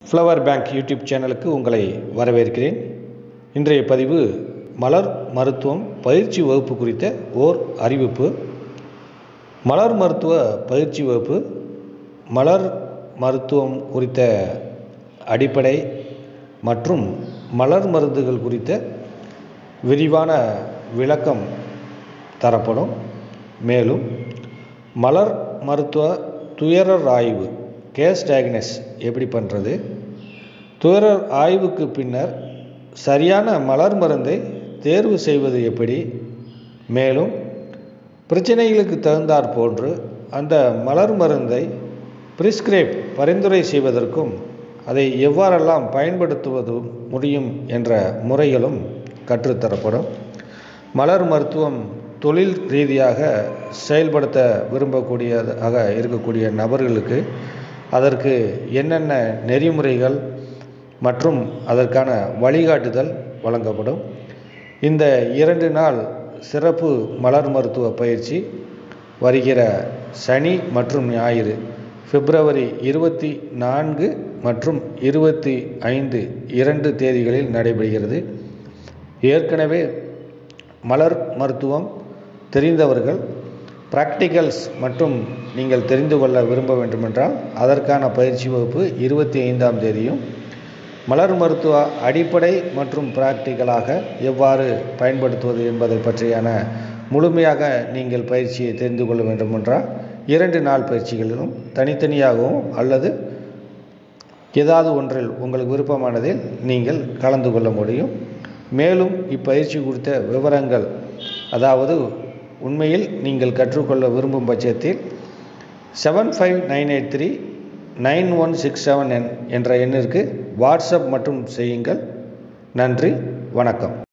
Flower bank YouTube சேனலுக்கு உங்களை வரவேற்கிறேன். இன்றைய பதிவு மலர் மருத்துவம் பயிற்சி வகுப்பு குறித்த ஓர் அறிவிப்பு. மலர் மருத்துவ பயிற்சி வகுப்பு மலர் மருத்துவம் குறித்த அடிப்படை மற்றும் மலர் மருந்துகள் குறித்த விரிவான விளக்கம் தரப்படும். மேலும் மலர் மருத்துவ துயரர் ஆய்வு கேஸ் டயக்னஸ் எப்படி பண்ணுறது, துயரர் ஆய்வுக்கு பின்னர் சரியான மலர் மருந்தை தேர்வு செய்வது எப்படி, மேலும் பிரச்சனைகளுக்கு தகுந்தாற் போன்று அந்த மலர் மருந்தை பரிந்துரை செய்வதற்கும் அதை எவ்வாறெல்லாம் பயன்படுத்துவது முடியும் என்ற முறைகளும் கற்றுத்தரப்படும். மலர் மருத்துவம் தொழில் ரீதியாக செயல்படுத்த விரும்பக்கூடியதாக இருக்கக்கூடிய நபர்களுக்கு அதற்கு என்னென்ன நெறிமுறைகள் மற்றும் அதற்கான வழிகாட்டுதல் வழங்கப்படும். இந்த 2 நாள் சிறப்பு மலர் மருத்துவ பயிற்சி வருகிற சனி மற்றும் ஞாயிறு பிப்ரவரி 24 மற்றும் 25 2 தேதிகளில் நடைபெறுகிறது. ஏற்கனவே மலர் மருத்துவம் தெரிந்தவர்கள் ப்ராக்டிகல்ஸ் மற்றும் நீங்கள் தெரிந்து கொள்ள விரும்ப வேண்டுமென்றால் அதற்கான பயிற்சி வகுப்பு 25ஆம் தேதியும், மலர் மருத்துவ அடிப்படை மற்றும் பிராக்டிக்கலாக எவ்வாறு பயன்படுத்துவது என்பதை பற்றியான முழுமையாக நீங்கள் பயிற்சியை தெரிந்து கொள்ள வேண்டுமென்றால் 2 நாள் பயிற்சிகளிலும் தனித்தனியாகவும் அல்லது ஏதாவது ஒன்றில் உங்களுக்கு விருப்பமானதில் நீங்கள் கலந்து கொள்ள முடியும். மேலும் இப்பயிற்சி குறித்த விவரங்கள், அதாவது உண்மையில் நீங்கள் கற்றுக்கொள்ள விரும்பும் பட்சத்தில் 7598391167 என்ற எண்ணிற்கு வாட்ஸ்அப் மட்டும் செய்யுங்கள். நன்றி, வணக்கம்.